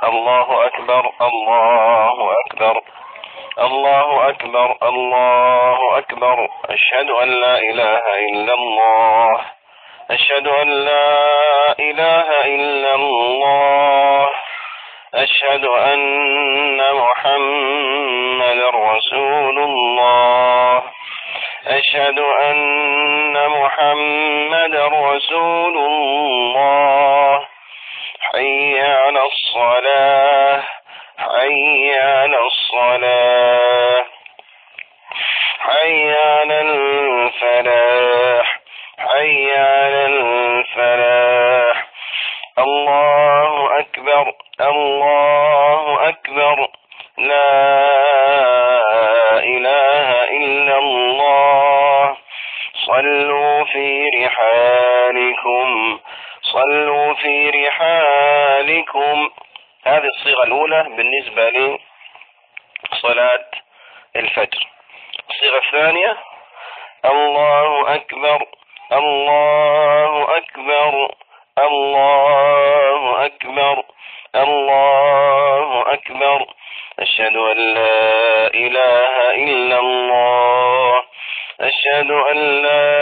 الله أكبر الله أكبر الله أكبر الله أكبر. أشهد أن لا إله إلا الله أشهد أن لا إله إلا الله أشهد أن محمدا رسول الله أشهد أن محمدا رسول الله. حي على الصلاة حي على الصلاة حي على الفلاح حي على الفلاح. الله أكبر الله أكبر. لا إله إلا الله. صلوا في رحالكم صلوا في رحالكم. هذه الصيغة الأولى بالنسبة لصلاة الفجر. الصيغة الثانية الله أكبر الله أكبر الله أكبر الله أكبر. أشهد أن لا إله إلا الله أشهد أن لا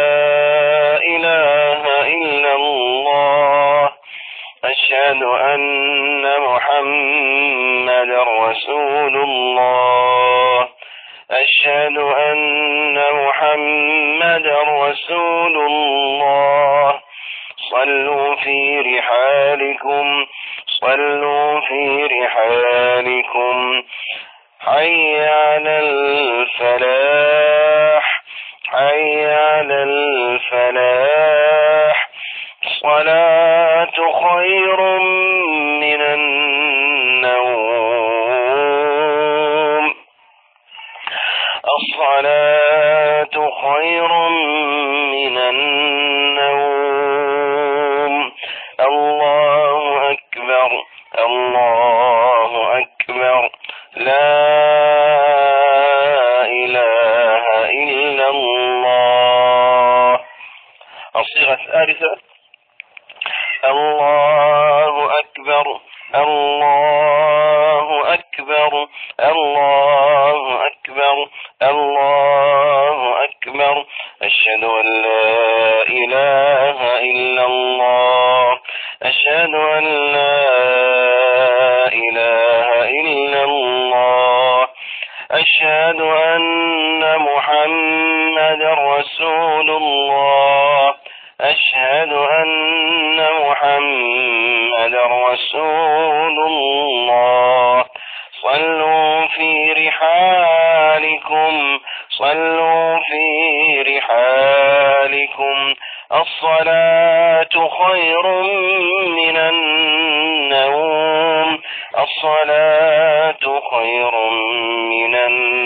إله إلا الله أشهد أن محمدا رسول الله أشهد أن محمدا رسول الله. صلوا في رحالكم صلوا في رحالكم. حي على الفلاح حي على الفلاح. الصلاة خير من النوم الصلاة خير من النوم. الله أكبر الله أكبر. لا إله إلا الله. الصيغة الثالثة الله أكبر الله أكبر الله أكبر الله أكبر. أشهد أن لا إله إلا الله أشهد أن لا إله إلا الله أشهد أن محمدا رسول الله أشهد أن محمدا رسول الله. صلوا في رحالكم صلوا في رحالكم. الصلاة خير من النوم الصلاة خير من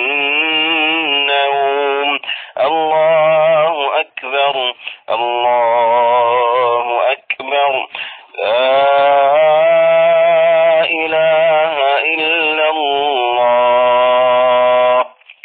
النوم. الله أكبر الله أكبر. لا إله إلا الله.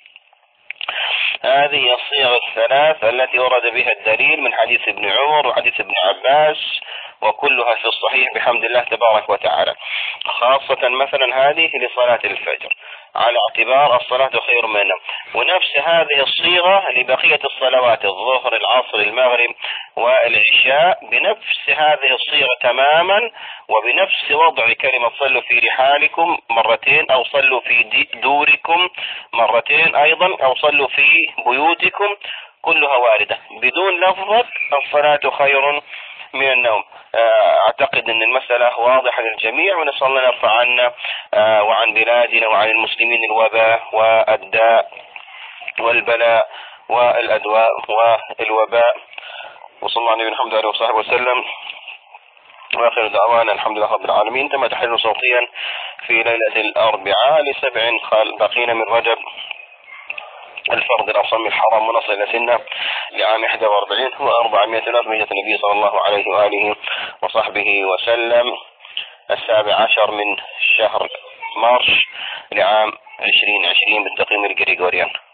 هذه الصيغ الثلاث التي ورد بها الدليل من حديث ابن عمر وحديث ابن عباس، وكلها في الصحيح بحمد الله تبارك وتعالى. خاصة مثلا هذه لصلاة الفجر على اعتبار الصلاة خير من النوم، ونفس هذه الصيغة لبقية الصلوات الظهر العصر المغرب والعشاء بنفس هذه الصيغة تماما، وبنفس وضع كلمة صلوا في رحالكم مرتين، أو صلوا في دوركم مرتين أيضا، أو صلوا في بيوتكم، كلها واردة بدون لفظة الصلاة خير من النوم. اعتقد ان المسألة واضحة للجميع، ونسأل الله يرفع عنا وعن بلادنا وعن المسلمين الوباء والداء والبلاء والأدواء والوباء. وصلى الله عليه محمد عليه وصحبه وسلم، واخر دعوانا الحمد لله رب العالمين. تم تحرير صوتيا في ليلة الأربعاء ل7 بقينا من رجب الفرد الأصم الحرام ونصل إلى سنة لعام 41 و400 من النبي صلى الله عليه وآله وصحبه وسلم، 17 من شهر مارس لعام 2020 بالتقويم الجريجوريان.